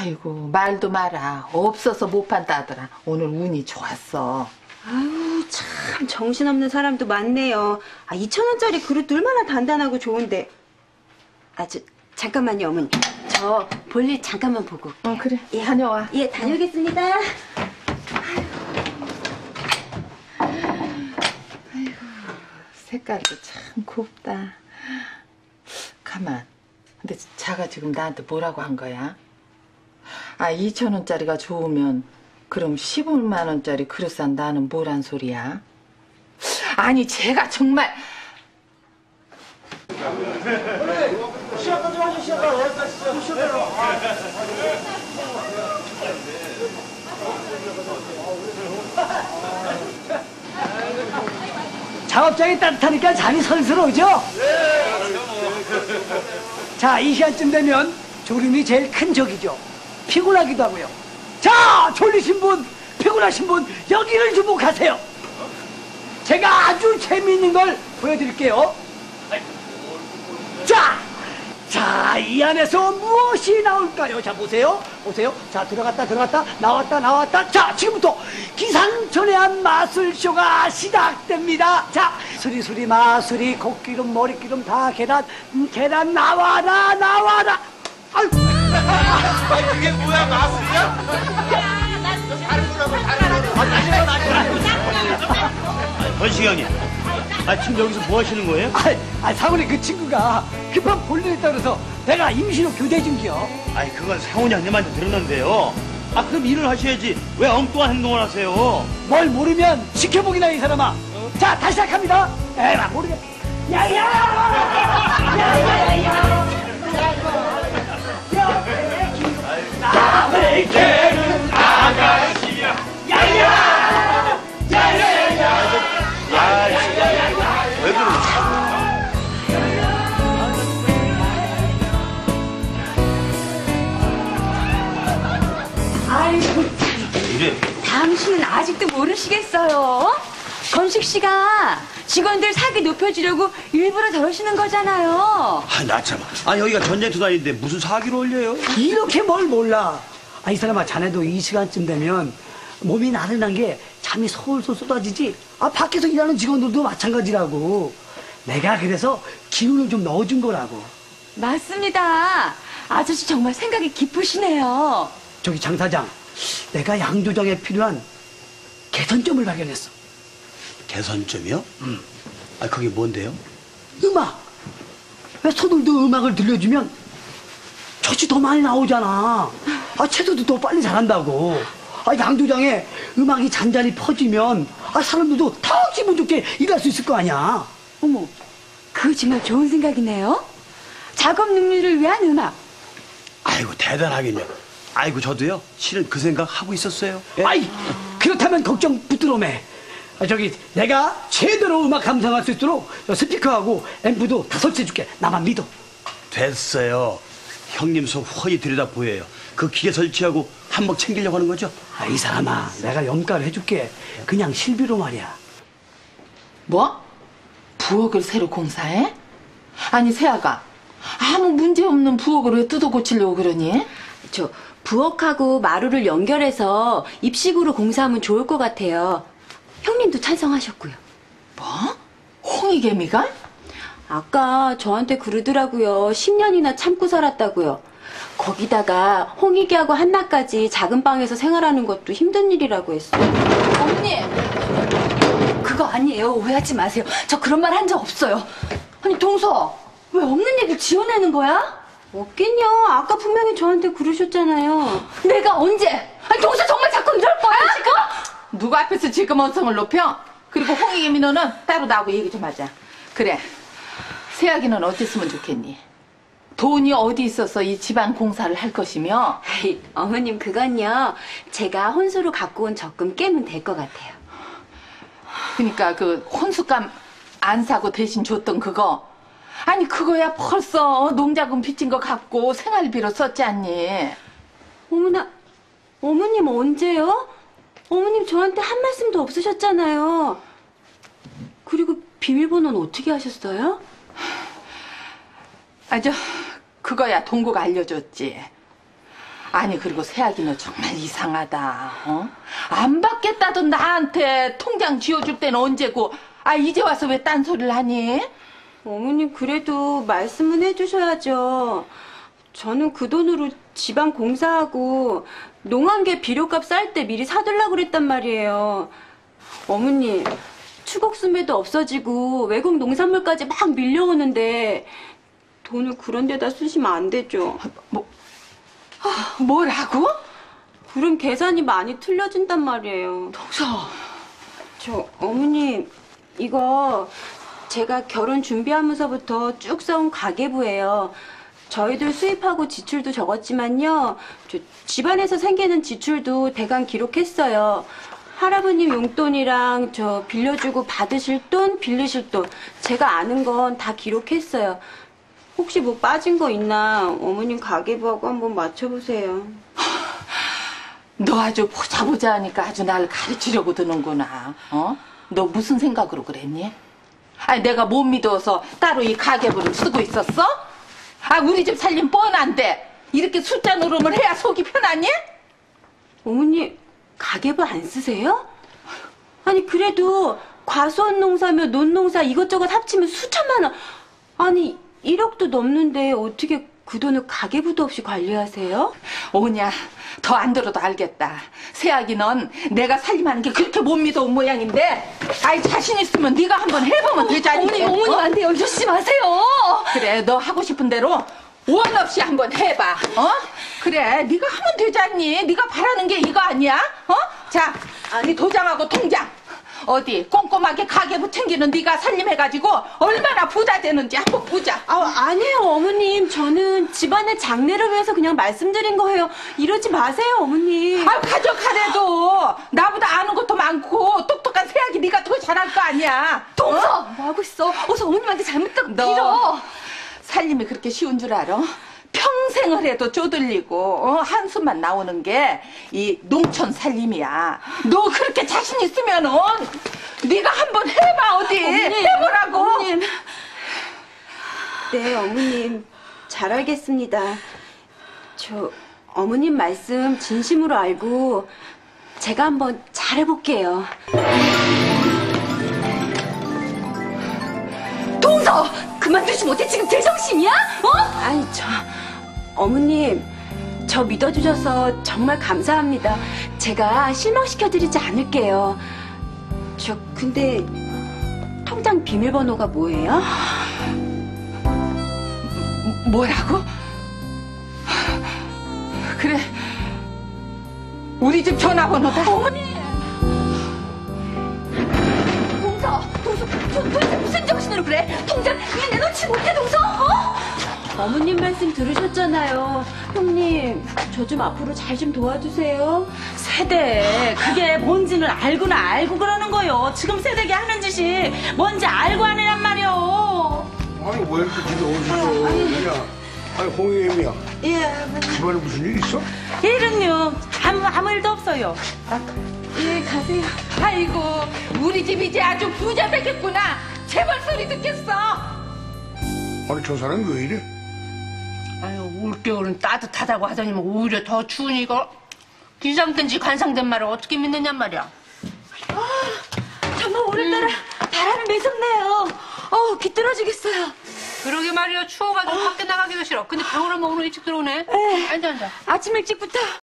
아이고 말도 마라. 없어서 못 판다더라. 오늘 운이 좋았어. 아유, 참 정신없는 사람도 많네요. 2,000원짜리 그릇 얼마나 단단하고 좋은데. 잠깐만요, 어머니. 저 볼일 잠깐만 보고. 그래. 예. 다녀와. 예, 다녀오겠습니다. 색깔도 참 곱다. 가만. 근데 자가 지금 나한테 뭐라고 한 거야? 2,000원짜리가 좋으면 그럼 15만 원짜리 그릇 산 나는 뭐란 소리야? 아니 제가 정말 작업장이 따뜻하니까 잠이 설슬 오죠? 자, 이 시간쯤 되면 졸음이 제일 큰 적이죠. 피곤하기도 하고요. 자, 졸리신 분, 피곤하신 분 여기를 주목하세요. 제가 아주 재미있는 걸 보여드릴게요. 자, 이 안에서 무엇이 나올까요? 자, 보세요. 자, 들어갔다, 나왔다. 자, 지금부터 기상천외한 마술쇼가 시작됩니다. 자, 수리, 마술이, 콧기름, 머리기름 다 계란 나와라. 아유. 이게 뭐야, 마술이야? 번식이 지금 여기서 뭐 하시는 거예요? 상훈이 그 친구가 급한 볼일 있다 그래서 내가 임시로 교대 중이요. 그건 상훈이 형님한테 들었는데요. 그럼 일을 하셔야지 왜 엉뚱한 행동을 하세요? 뭘 모르면 지켜보기나 이 사람아. 자, 다시 시작합니다. 에라 모르겠. 남의 개는 아가씨야. 왜 그러지? 아이고, 이래. 당신은 아직도 모르시겠어요? 건식 씨가 직원들 사기 높여주려고 일부러 저러시는 거잖아요. 나 참. 여기가 전쟁터다니는데 무슨 사기로 올려요? 이렇게 뭘 몰라. 이 사람아, 자네도 이 시간쯤 되면 몸이 나른한 게 잠이 솔솔 쏟아지지. 밖에서 일하는 직원들도 마찬가지라고. 내가 그래서 기운을 좀 넣어준 거라고. 맞습니다. 아저씨 정말 생각이 깊으시네요. 저기 장 사장, 내가 양조장에 필요한 개선점을 발견했어. 개선점이요? 그게 뭔데요? 음악. 왜 소들도 음악을 들려주면 젖이 더 많이 나오잖아. 채소도 더 빨리 자란다고. 양조장에 음악이 잔잔히 퍼지면 사람들도 더 기분 좋게 일할 수 있을 거 아니야. 어머, 그거 정말 좋은 생각이네요. 작업 능률을 위한 음악. 아이고, 대단하긴요. 저도요, 실은 그 생각 하고 있었어요. 예? 그렇다면 걱정 붙들어매. 저기 내가 제대로 음악 감상할 수 있도록 스피커하고 앰프도 다 설치해줄게. 나만 믿어. 됐어요. 형님 속 훤히 들여다 보여요. 그 기계 설치하고 한몫 챙기려고 하는 거죠? 이 사람아, 내가 염가를 해줄게. 그냥 실비로 말이야. 뭐? 부엌을 새로 공사해? 아니 세아가 아무 문제 없는 부엌을 왜 뜯어 고치려고 그러니? 저 부엌하고 마루를 연결해서 입식으로 공사하면 좋을 것 같아요. 형님도 찬성하셨고요. 뭐? 홍이개미가? 아까 저한테 그러더라고요. 10년이나 참고 살았다고요. 거기다가 홍익이하고 한나까지 작은 방에서 생활하는 것도 힘든 일이라고 했어요. 어머니! 그거 아니에요. 오해하지 마세요. 저 그런 말 한 적 없어요. 아니 동서, 왜 없는 얘기를 지어내는 거야? 없긴요. 아까 분명히 저한테 그러셨잖아요. 내가 언제? 아니 동서 정말 자꾸 이럴 거야? 지금? 누구 앞에서 지금 언성을 높여? 그리고 홍이개미 너는 따로 나하고 얘기 좀 하자. 그래, 세아기는 어땠으면 좋겠니? 돈이 어디 있어서 이 집안 공사를 할 것이며? 어머님, 그건요. 제가 혼수로 갖고 온 적금 깨면 될 것 같아요. 그러니까 그 혼수감 안 사고 대신 줬던 그거, 아니 그거야 벌써 농자금 빚진 거 갖고 생활비로 썼지 않니? 어머나, 어머님 언제요? 어머님 저한테 한 말씀도 없으셨잖아요. 그리고 비밀번호는 어떻게 하셨어요? 그거야 동구가 알려줬지. 아니 그리고 새아기 너 정말 이상하다. 어? 안 받겠다던 나한테 통장 쥐어줄 때는 언제고 이제 와서 왜 딴소리를 하니? 어머님 그래도 말씀은 해주셔야죠. 저는 그 돈으로 집안 공사하고 농한개 비료값 쌀 때 미리 사들라고 그랬단 말이에요. 어머님 추곡수매도 없어지고 외국 농산물까지 막 밀려오는데 돈을 그런 데다 쓰시면 안 되죠. 뭐라고? 그럼 계산이 많이 틀려진단 말이에요. 동서. 저 어머님 이거 제가 결혼 준비하면서부터 쭉 써온 가계부예요. 저희들 수입하고 지출도 적었지만요. 저 집안에서 생기는 지출도 대강 기록했어요. 할아버님 용돈이랑 저 빌려주고 받으실 돈, 빌리실 돈 제가 아는 건 다 기록했어요. 혹시 뭐 빠진 거 있나 어머님 가계부하고 한번 맞춰보세요. 너 아주 보자 하니까 아주 나를 가르치려고 드는구나. 어? 너 무슨 생각으로 그랬니? 아니 내가 못 믿어서 따로 이 가계부를 쓰고 있었어? 우리 집 살림 뻔한데 이렇게 숫자 노름을 해야 속이 편하니? 어머니 가계부 안 쓰세요? 아니 그래도 과수원 농사며 논농사 이것저것 합치면 수천만 원. 아니 1억도 넘는데 어떻게 그 돈을 가계부도 없이 관리하세요? 오냐 더 안 들어도 알겠다. 새아기 넌 내가 살림하는 게 그렇게 못 믿어온 모양인데 자신 있으면 네가 한번 해보면 되잖니. 어머님 안 돼요. 이러시지 마세요. 그래 너 하고 싶은 대로 원 없이 한번 해봐. 그래 네가 하면 되잖니. 네가 바라는 게 이거 아니야? 자, 네 도장하고 통장 어디 꼼꼼하게 가계부 챙기는 네가 살림해가지고 얼마나 부자 되는지 한번 보자. 아니에요 어머님. 저는 집안의 장래를 위해서 그냥 말씀드린 거예요. 이러지 마세요 어머님. 가져가래도 나보다 아는 것도 많고 똑똑한 새아기 네가 더 잘할 거 아니야. 동서 뭐 하고 있어? 어서 어머님한테 잘못했다고 너 빌어. 살림이 그렇게 쉬운 줄 알아? 평생을 해도 쪼들리고 한숨만 나오는 게 이 농촌 살림이야. 너 그렇게 자신 있으면은 네가 한번 해봐. 어디 해보라고. 어머님. 네 어머님 잘 알겠습니다. 저 어머님 말씀 진심으로 알고 제가 한번 잘해볼게요. 동서 그만두지 못해 지금 제정신이야? 아니 어머님 저 믿어주셔서 정말 감사합니다. 제가 실망시켜드리지 않을게요. 저 근데 통장 비밀번호가 뭐예요? 뭐라고? 그래 우리 집 전화번호다. 동서 도대체 무슨 정신으로 그래? 통장 왜 내놓지 못해 동서? 어머님 말씀 들으셨잖아요. 형님 저 좀 앞으로 잘 좀 도와주세요. 세대 그게 뭔지는 알고나 알고 그러는 거요. 지금 세대기 하는 짓이 뭔지 알고 하느란 말이요. 아니 왜 이렇게 집에 오시죠? 아니 홍혜미야. 예. 집안에 무슨 일 있어? 일은요 아무 일도 없어요. 예 가세요. 아이고 우리 집 이제 아주 부자 되겠구나. 제발 소리 듣겠어. 아니 저 사람 왜 이래? 아유, 올겨울은 따뜻하다고 하더니만 오히려 더 추우니까 기상된지 관상된 말을 어떻게 믿느냔 말이야. 정말 오늘따라 바람이 매섭네요. 귀떨어지겠어요. 그러게 말이야. 추워가지고 밖에 나가기도 싫어. 근데 방울하면 오늘 일찍 들어오네. 앉아. 아침 일찍부터